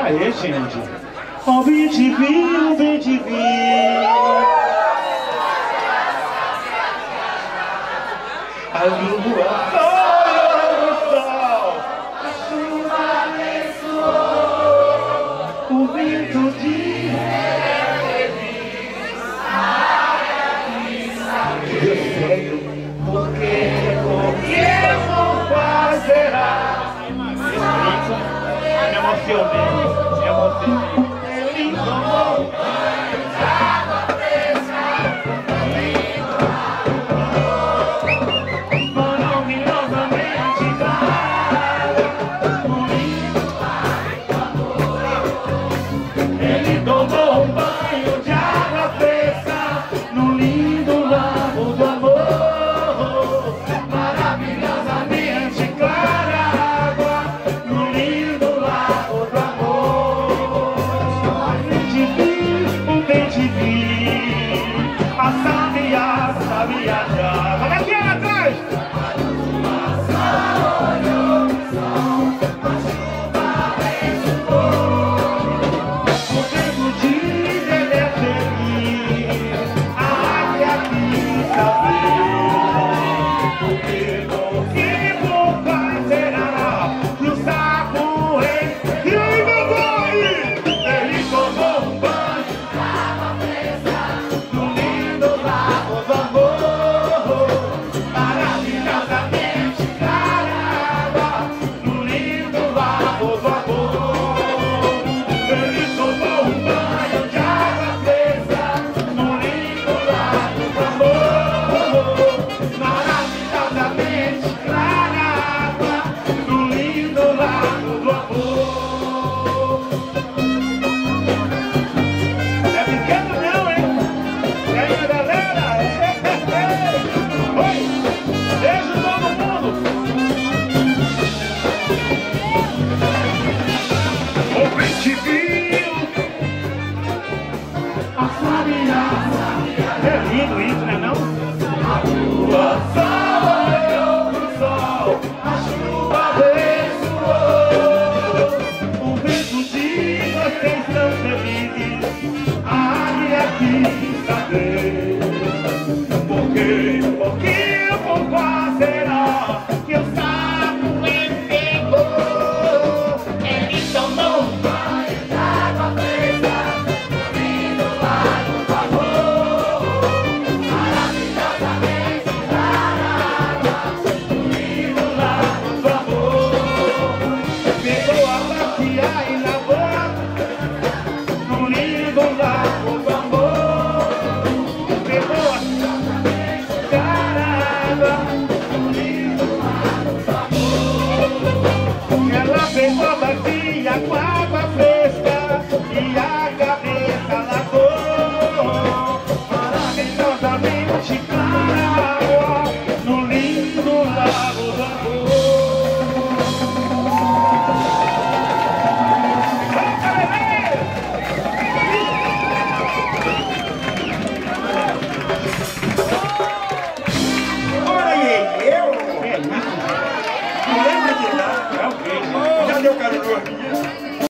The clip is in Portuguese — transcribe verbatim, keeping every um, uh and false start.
Aê, gente. Ó, bem te vi, bem te vi. A lua foi o sol. A chuva abençoou. O vento de porque, porque vou fazer a... Me emocionei, me emocionei. Ele tomou banho de água fresca, maravilhosamente clara, no lindo lago do amor. Ele tomou um banho de água fresca, no lindo lago do amor. A sabia, sabia já. Como é que é atrás? A lua só olhou o sol, a chuva abençoou. O tempo diz ele é feliz, a águia quis saber. O que vou fazer no saco rei. E aí, meu boi? Ele tomou um banho de água fresca, no lindo lago do amor, maravilhosamente clara água, no lindo lago do amor. Ele tomou um banho de água fresca, no lindo lago do amor, maravilhosamente clara água, no lindo lago do amor. É pequeno não, hein? E aí, galera? Oi! Beijo todo mundo!